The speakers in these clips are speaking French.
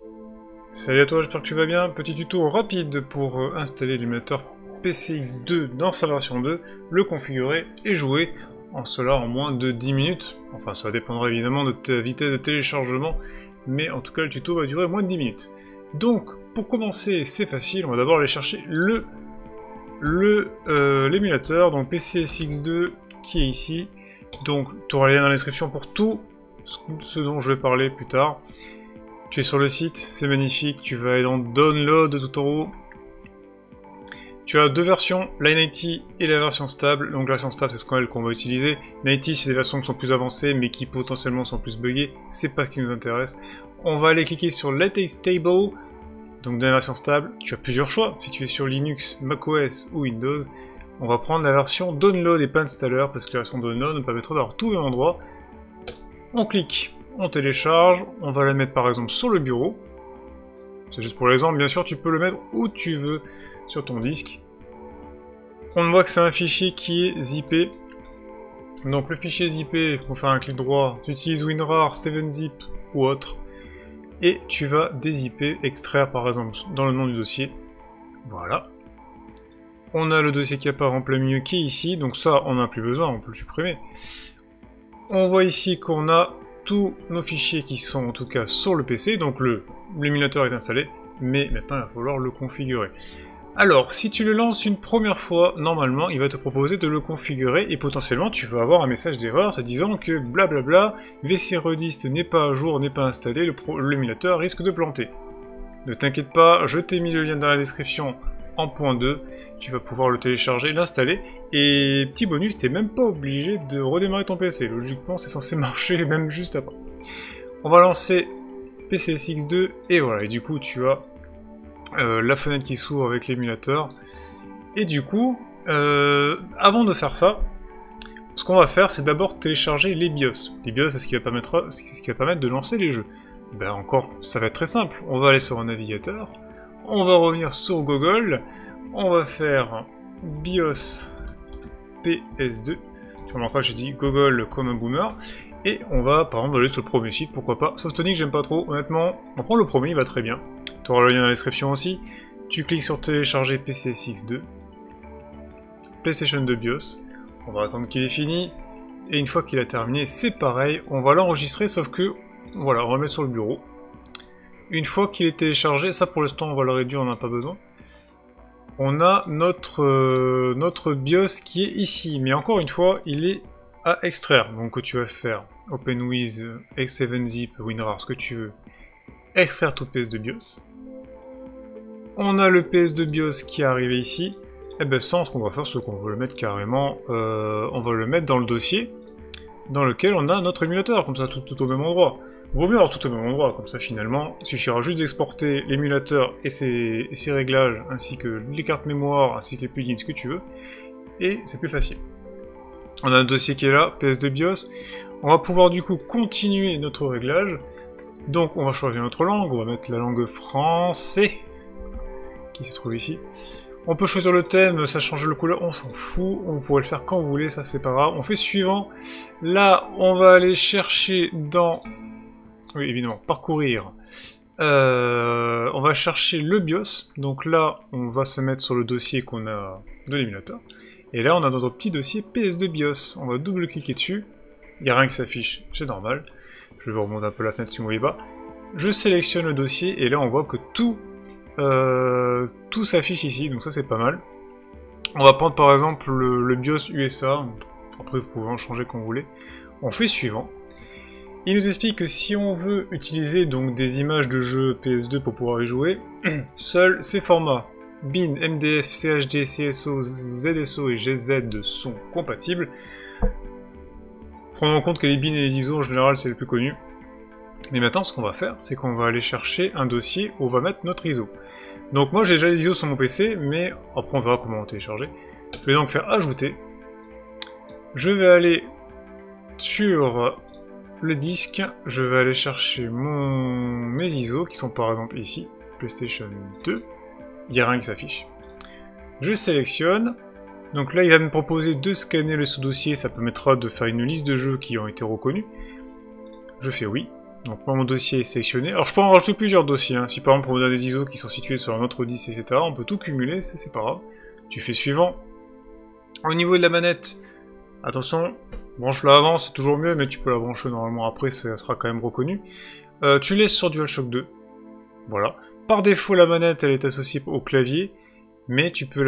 Salut à toi, j'espère que tu vas bien. Petit tuto rapide pour installer l'émulateur PCX2 dans sa version 2, le configurer et jouer en cela en moins de 10 minutes. Enfin, ça dépendra évidemment de ta vitesse de téléchargement, mais en tout cas le tuto va durer moins de 10 minutes. Donc, pour commencer, c'est facile, on va d'abord aller chercher l'émulateur, donc PCSX2 qui est ici. Donc, tu auras le lien dans la description pour tout ce dont je vais parler plus tard. Tu es sur le site, c'est magnifique, tu vas aller dans Download tout en haut. Tu as deux versions, la 90 et la version stable. Donc la version stable, c'est ce qu'on va utiliser. La 90, c'est des versions qui sont plus avancées, mais qui potentiellement sont plus buggées. C'est pas ce qui nous intéresse. On va aller cliquer sur Latest Stable. Donc dans la version stable, tu as plusieurs choix. Si tu es sur Linux, macOS ou Windows, on va prendre la version Download et pas Installer, parce que la version Download nous permettra d'avoir tout au même endroit. On clique. On télécharge, on va la mettre par exemple sur le bureau. C'est juste pour l'exemple, bien sûr tu peux le mettre où tu veux sur ton disque. On voit que c'est un fichier qui est zippé. Donc le fichier zippé, pour faire un clic droit, tu utilises WinRAR, 7zip ou autre. Et tu vas dézipper, extraire par exemple dans le nom du dossier. Voilà. On a le dossier qui apparaît en plein milieu qui est ici, donc ça on n'a plus besoin, on peut le supprimer. On voit ici qu'on a tous nos fichiers qui sont en tout cas sur le PC, donc l'émulateur est installé, mais maintenant il va falloir le configurer. Alors, si tu le lances une première fois, normalement il va te proposer de le configurer, et potentiellement tu vas avoir un message d'erreur te disant que blablabla, VC Redist n'est pas à jour, n'est pas installé, l'émulateur risque de planter. Ne t'inquiète pas, je t'ai mis le lien dans la description en point 2, tu vas pouvoir le télécharger, l'installer, et petit bonus, t'es même pas obligé de redémarrer ton PC, logiquement c'est censé marcher même juste après. On va lancer PCSX2, et voilà, et du coup tu as la fenêtre qui s'ouvre avec l'émulateur, et du coup, avant de faire ça, ce qu'on va faire c'est d'abord télécharger les BIOS. Les BIOS c'est ce qui va permettre de lancer les jeux. Ben encore, ça va être très simple, on va aller sur un navigateur, on va revenir sur Google, on va faire BIOS PS2, tu remarqueras que j'ai dit Google comme un boomer, et on va par exemple aller sur le premier site, pourquoi pas, Softonic j'aime pas trop, honnêtement, on prend le premier, il va très bien, tu auras le lien dans la description aussi, tu cliques sur télécharger PCSX2, PlayStation 2 BIOS, on va attendre qu'il ait fini, et une fois qu'il a terminé, c'est pareil, on va l'enregistrer, sauf que, voilà, on va le mettre sur le bureau. Une fois qu'il est téléchargé, ça pour l'instant on va le réduire, on n'a pas besoin. On a notre BIOS qui est ici, mais encore une fois, il est à extraire. Donc tu vas faire OpenWiz, X7zip, WinRAR, ce que tu veux. Extraire tout PS2 BIOS. On a le PS2 BIOS qui est arrivé ici. Et bien ça, ce qu'on va faire, c'est qu'on va le mettre carrément, on va le mettre dans le dossier dans lequel on a notre émulateur, comme ça tout au même endroit. Vaut mieux avoir tout au même endroit, comme ça finalement, il suffira juste d'exporter l'émulateur et ses réglages, ainsi que les cartes mémoire, ainsi que les plugins, ce que tu veux, et c'est plus facile. On a un dossier qui est là, PS2 BIOS, on va pouvoir du coup continuer notre réglage, donc on va choisir notre langue, on va mettre la langue français, qui se trouve ici. On peut choisir le thème, ça change le couleur, on s'en fout, vous pourrez le faire quand vous voulez, ça c'est pas grave. On fait suivant, là on va aller chercher dans... Oui, évidemment, parcourir. On va chercher le BIOS. Donc là, on va se mettre sur le dossier qu'on a de l'émulateur. Et là, on a notre petit dossier PS2 BIOS. On va double-cliquer dessus. Il n'y a rien qui s'affiche, c'est normal. Je vais remonter un peu la fenêtre si vous ne voyez pas. Je sélectionne le dossier et là, on voit que tout s'affiche ici. Donc ça, c'est pas mal. On va prendre par exemple le BIOS USA. Après, vous pouvez en changer comme vous voulez. On fait suivant. Il nous explique que si on veut utiliser donc des images de jeux PS2 pour pouvoir y jouer, seuls ces formats bin, MDF, CHD, CSO, ZSO et GZ sont compatibles. Prenons en compte que les bins et les ISO en général c'est le plus connu. Mais maintenant ce qu'on va faire, c'est qu'on va aller chercher un dossier où on va mettre notre ISO. Donc moi j'ai déjà les ISO sur mon PC, mais après on verra comment on télécharger. Je vais donc faire ajouter. Je vais aller sur le disque, je vais aller chercher mes ISO, qui sont par exemple ici, PlayStation 2, il n'y a rien qui s'affiche. Je sélectionne, donc là il va me proposer de scanner le sous-dossier, ça permettra de faire une liste de jeux qui ont été reconnus. Je fais oui, Donc moi mon dossier est sélectionné. Alors je peux en rajouter plusieurs dossiers, hein. Si par exemple on a des ISO qui sont situés sur un autre disque, etc. On peut tout cumuler, ça c'est pas grave. Tu fais suivant. Au niveau de la manette, attention, branche-la avant, c'est toujours mieux, mais tu peux la brancher normalement après, ça sera quand même reconnu. Tu laisses sur DualShock 2. Voilà. Par défaut la manette elle est associée au clavier, mais tu peux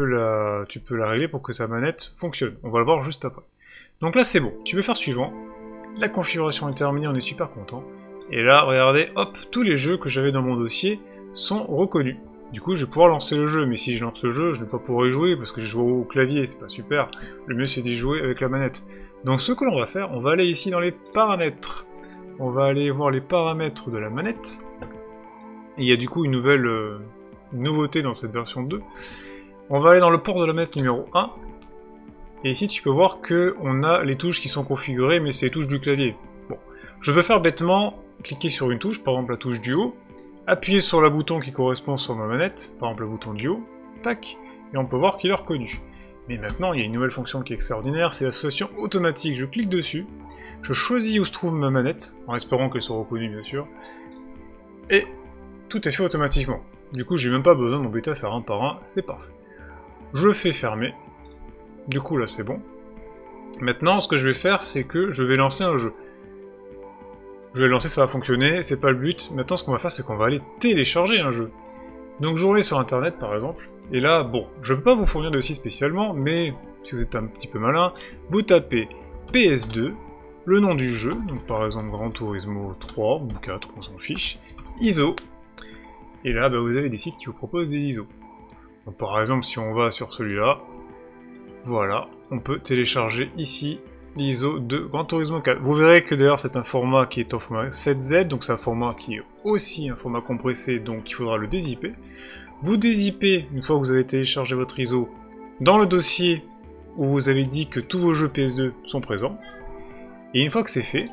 la régler pour que sa manette fonctionne. On va le voir juste après. Donc là c'est bon, tu peux faire suivant. La configuration est terminée, on est super content. Et là, regardez, hop, tous les jeux que j'avais dans mon dossier sont reconnus. Du coup, je vais pouvoir lancer le jeu, mais si je lance le jeu, je ne vais pas pouvoir y jouer, parce que j'ai joué au clavier, c'est pas super. Le mieux, c'est d'y jouer avec la manette. Donc ce que l'on va faire, on va aller ici dans les paramètres. On va aller voir les paramètres de la manette. Et il y a du coup une nouvelle nouveauté dans cette version 2. On va aller dans le port de la manette numéro 1. Et ici, tu peux voir qu'on a les touches qui sont configurées, mais c'est les touches du clavier. Bon, je veux faire bêtement, cliquer sur une touche, par exemple la touche du haut, appuyer sur le bouton qui correspond sur ma manette, par exemple le bouton du haut, tac, et on peut voir qu'il est reconnu. Mais maintenant, il y a une nouvelle fonction qui est extraordinaire, c'est l'association automatique. Je clique dessus, je choisis où se trouve ma manette, en espérant qu'elle soit reconnue bien sûr, et tout est fait automatiquement. Du coup, j'ai même pas besoin de m'embêter à faire un par un, c'est parfait. Je fais fermer. Du coup là c'est bon. Maintenant ce que je vais faire c'est que je vais lancer un jeu. Je vais le lancer, ça va fonctionner, c'est pas le but. Maintenant ce qu'on va faire c'est qu'on va aller télécharger un jeu. Donc j'aurai sur internet par exemple. Et là bon, je peux pas vous fournir de site spécialement, mais si vous êtes un petit peu malin, vous tapez PS2, le nom du jeu, donc par exemple Gran Turismo 3 ou 4, on s'en fiche, ISO. Et là bah, vous avez des sites qui vous proposent des ISO. Donc par exemple si on va sur celui-là, voilà, on peut télécharger ici l'ISO de Gran Turismo 4. Vous verrez que d'ailleurs c'est un format qui est en format 7Z, donc c'est un format qui est aussi un format compressé, donc il faudra le dézipper. Vous dézippez, une fois que vous avez téléchargé votre ISO, dans le dossier où vous avez dit que tous vos jeux PS2 sont présents. Et une fois que c'est fait,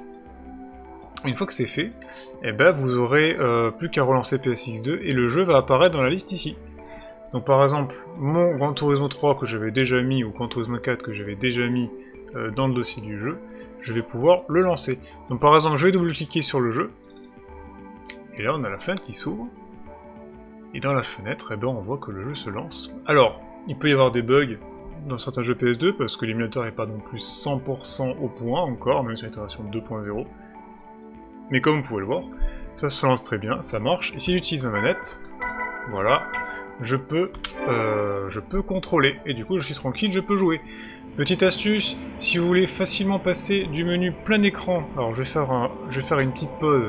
eh ben vous aurez plus qu'à relancer PSX2 et le jeu va apparaître dans la liste ici. Donc par exemple, mon Gran Turismo 3 que j'avais déjà mis, ou Gran Turismo 4 que j'avais déjà mis dans le dossier du jeu, je vais pouvoir le lancer. Donc par exemple, je vais double-cliquer sur le jeu, et là on a la fenêtre qui s'ouvre, et dans la fenêtre, eh ben, on voit que le jeu se lance. Alors, il peut y avoir des bugs dans certains jeux PS2, parce que l'émulateur n'est pas non plus 100% au point encore, même sur l'itération 2.0. Mais comme vous pouvez le voir, ça se lance très bien, ça marche, et si j'utilise ma manette, voilà, je peux contrôler, et du coup je suis tranquille, je peux jouer. Petite astuce, si vous voulez facilement passer du menu plein écran, alors je vais faire une petite pause,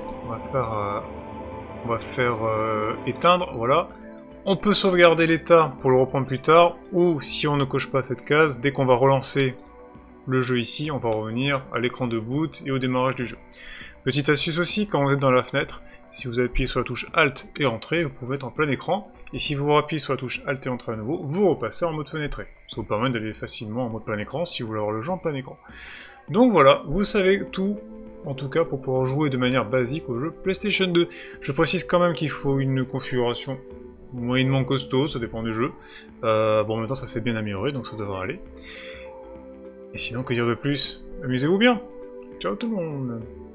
on va faire éteindre, voilà. On peut sauvegarder l'état pour le reprendre plus tard, ou si on ne coche pas cette case, dès qu'on va relancer le jeu ici, on va revenir à l'écran de boot et au démarrage du jeu. Petite astuce aussi, quand vous êtes dans la fenêtre, si vous appuyez sur la touche Alt et Entrée, vous pouvez être en plein écran, et si vous appuyez sur la touche Alt et Entrée à nouveau, vous repassez en mode fenêtré. Ça vous permet d'aller facilement en mode plein écran si vous voulez avoir le jeu en plein écran. Donc voilà, vous savez tout, en tout cas pour pouvoir jouer de manière basique au jeu PlayStation 2. Je précise quand même qu'il faut une configuration moyennement costaud, ça dépend du jeu. Bon, en même temps ça s'est bien amélioré, donc ça devrait aller. Et sinon, que dire de plus? Amusez-vous bien. Ciao tout le monde.